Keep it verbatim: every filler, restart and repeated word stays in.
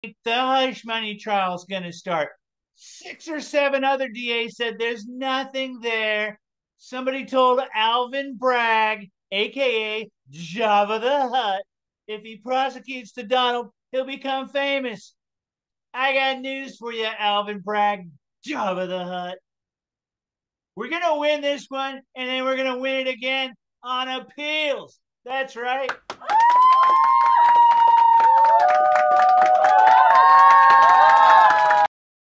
the hush money trial is going to start. Six or seven other D As said there's nothing there. Somebody told ALVIN Bragg, A K A Java the Hutt, if he prosecutes the Donald, he'll become famous. I got news for you, ALVIN Bragg, Java the Hutt. We're going to win this one, and then we're going to win it again on appeals. That's right.